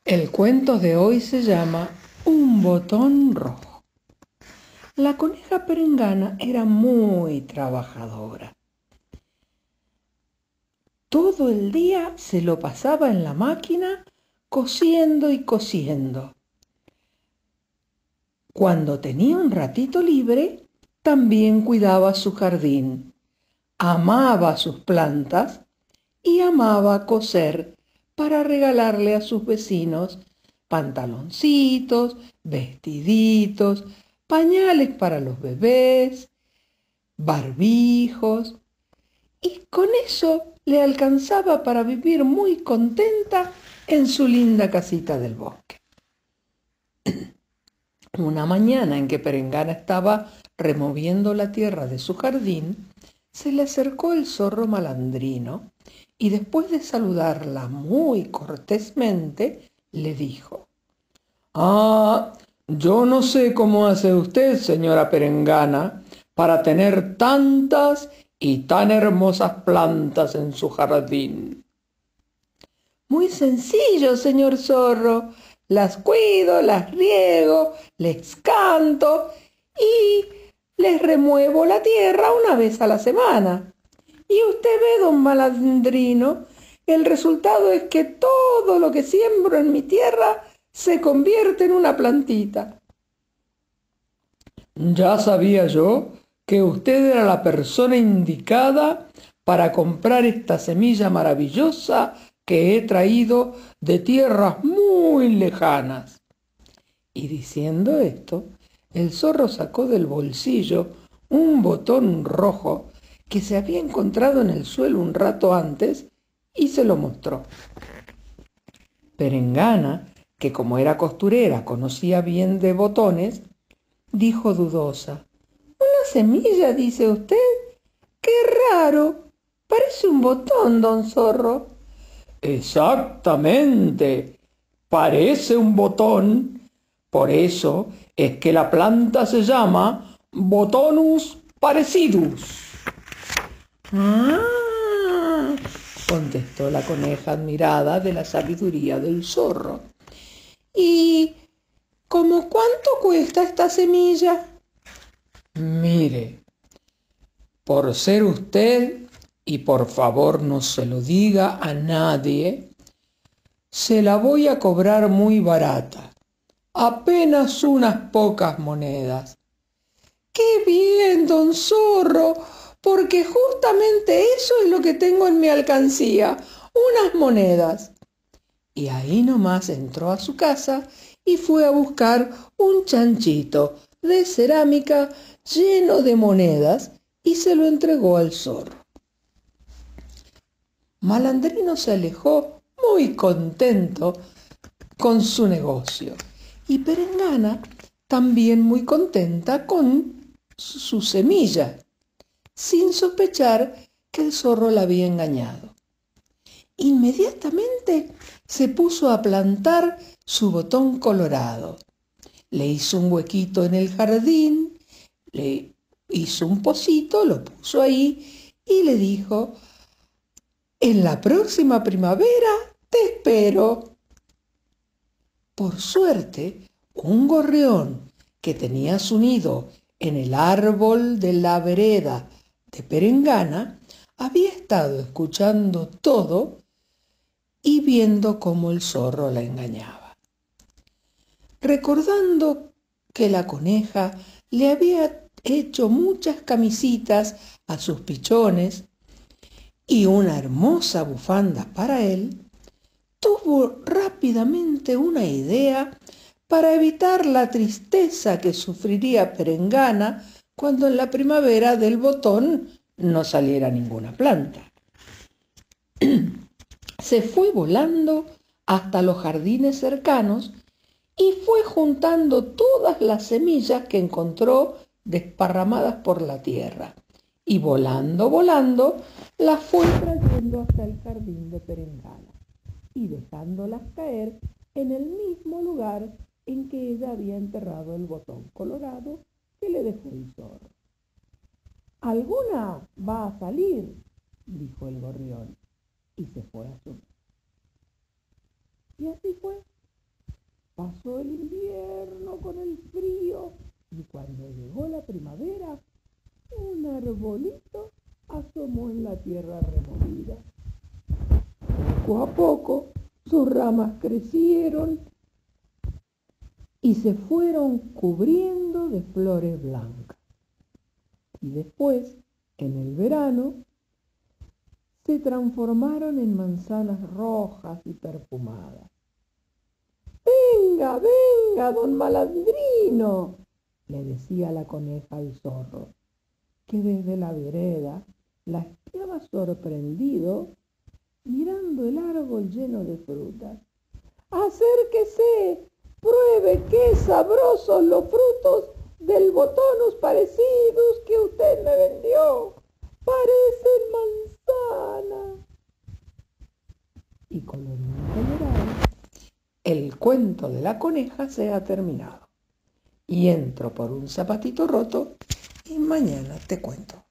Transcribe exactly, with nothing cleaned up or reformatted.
El cuento de hoy se llama Un botón rojo. La coneja perengana era muy trabajadora. Todo el día se lo pasaba en la máquina cosiendo y cosiendo. Cuando tenía un ratito libre, también cuidaba su jardín, amaba sus plantas y amaba coser para regalarle a sus vecinos pantaloncitos, vestiditos, pañales para los bebés, barbijos, y con eso le alcanzaba para vivir muy contenta en su linda casita del bosque. Una mañana en que Perengana estaba removiendo la tierra de su jardín, se le acercó el zorro malandrino y después de saludarla muy cortésmente, le dijo: «Ah, yo no sé cómo hace usted, señora Perengana, para tener tantas y tan hermosas plantas en su jardín». «Muy sencillo, señor zorro. Las cuido, las riego, les canto y les remuevo la tierra una vez a la semana. Y usted ve, don malandrino, el resultado es que todo lo que siembro en mi tierra se convierte en una plantita». «Ya sabía yo que usted era la persona indicada para comprar esta semilla maravillosa que he traído de tierras muy lejanas». Y diciendo esto, el zorro sacó del bolsillo un botón rojo que se había encontrado en el suelo un rato antes y se lo mostró. Perengana, que como era costurera conocía bien de botones, dijo dudosa: «¿Una semilla, dice usted? ¡Qué raro! Parece un botón, don zorro». «Exactamente, parece un botón. Por eso es que la planta se llama Botonus parecidus». «Ah», contestó la coneja admirada de la sabiduría del zorro. «¿Y cómo cuánto cuesta esta semilla?» «Mire, por ser usted, y por favor no se lo diga a nadie, se la voy a cobrar muy barata, apenas unas pocas monedas». «¡Qué bien, don zorro! Porque justamente eso es lo que tengo en mi alcancía, unas monedas». Y ahí nomás entró a su casa y fue a buscar un chanchito de cerámica lleno de monedas y se lo entregó al zorro. Malandrino se alejó muy contento con su negocio y Perengana también muy contenta con su semilla, sin sospechar que el zorro la había engañado. Inmediatamente se puso a plantar su botón colorado. Le hizo un huequito en el jardín, le hizo un pocito, lo puso ahí y le dijo: «En la próxima primavera te espero». Por suerte, un gorrión que tenía su nido en el árbol de la vereda de Perengana había estado escuchando todo y viendo cómo el zorro la engañaba. Recordando que la coneja le había hecho muchas camisitas a sus pichones y una hermosa bufanda para él, tuvo rápidamente una idea para evitar la tristeza que sufriría Perengana cuando en la primavera del botón no saliera ninguna planta. Se fue volando hasta los jardines cercanos y fue juntando todas las semillas que encontró desparramadas por la tierra. Y volando, volando, las fue trayendo hasta el jardín de Perengana y dejándolas caer en el mismo lugar en que ella había enterrado el botón colorado que le dejó el zorro. «Alguna va a salir», dijo el gorrión, y se fue a su. Y así fue. Pasó el invierno con el frío y cuando llegó la primavera, un arbolito asomó en la tierra removida. Poco a poco sus ramas crecieron y se fueron cubriendo de flores blancas. Y después, en el verano, se transformaron en manzanas rojas y perfumadas. «Venga, venga, don Malandrino», le decía la coneja al zorro, que desde la vereda la espiaba sorprendido mirando el árbol lleno de frutas. «Acérquese, pruebe qué sabrosos los frutos del botonus parecidos que usted me vendió. Parecen manzanas». Y colorín colorado, el cuento de la coneja se ha terminado. Y entro por un zapatito roto y mañana te cuento.